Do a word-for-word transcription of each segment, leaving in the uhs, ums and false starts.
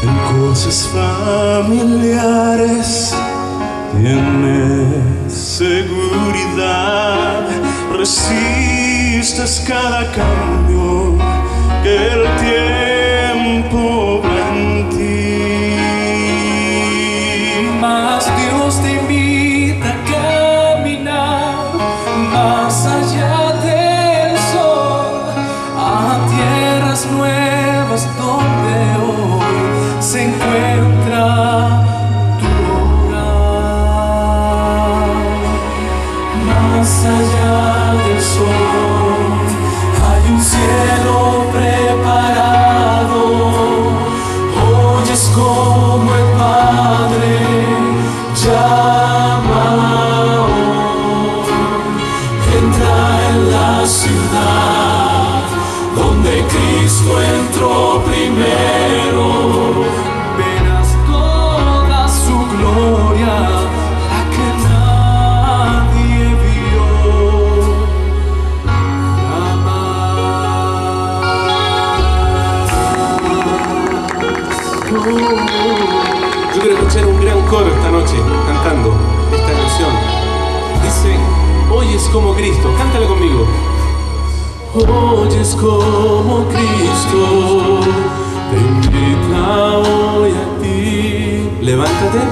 en cosas familiares tienes seguridad, resistes cada cambio que el tiempo va en ti. Mas Dios te invita a caminar más allá del sol, a tierras nuevas donde hoy se encuentra tu hogar. Más allá del sol hay un cielo preparado. Oyes como el Padre llama hoy. Entra en la ciudad donde Cristo entró primero. Verás toda su gloria, la que nadie vio jamás. Yo quiero escuchar un gran coro esta noche cantando esta canción. Dice: oyes como Cristo. Cántala conmigo. Oyes como Cristo te invita hoy a ti. Levántate.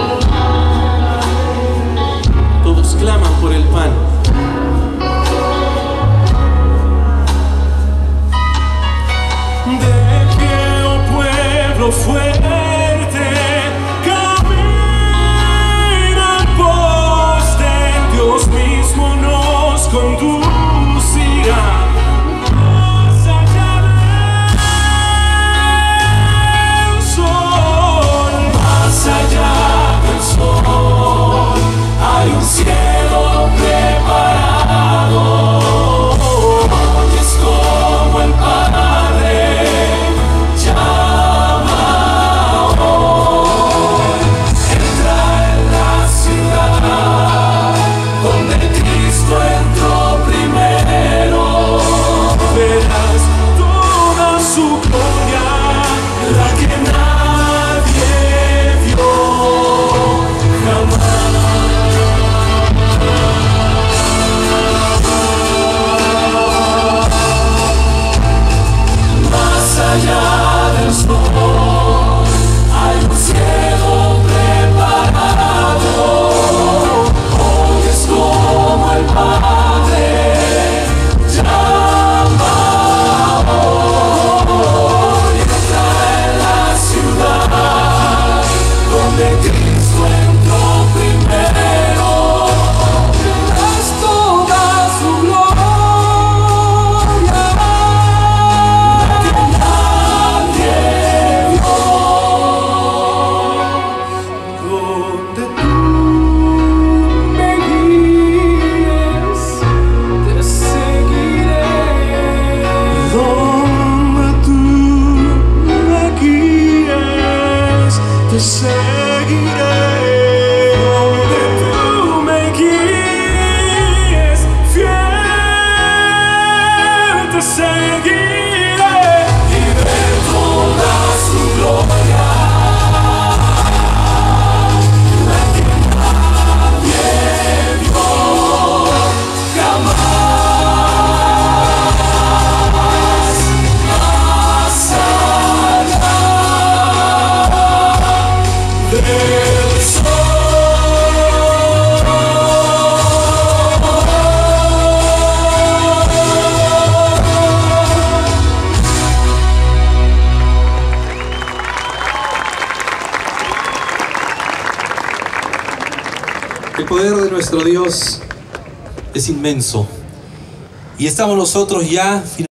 Todos claman por el pan. De pie, oh pueblo fuerte, camina en pos de Dios mismo, nos conducirá más allá del sol. Más allá del sol hay un cielo preparado. Oyes como el Padre llama hoy. Entra en la ciudad donde Cristo entró primero. Verás toda su gloria, la que nadie vio jamás. Más allá del sol hay un cielo preparado. Oyes como el Padre llama hoy. Entra en la ciudad donde Cristo entró primero. Verás toda su gloria, la que nadie vio. Donde tú me guíes, te seguiré. Donde tú me guíes, te seguiré. Donde tú me guíes, fiel te seguiré. Y ver toda su gloria, la que nadie vio jamás. Más allá del sol. El poder de nuestro Dios es inmenso. Y estamos nosotros ya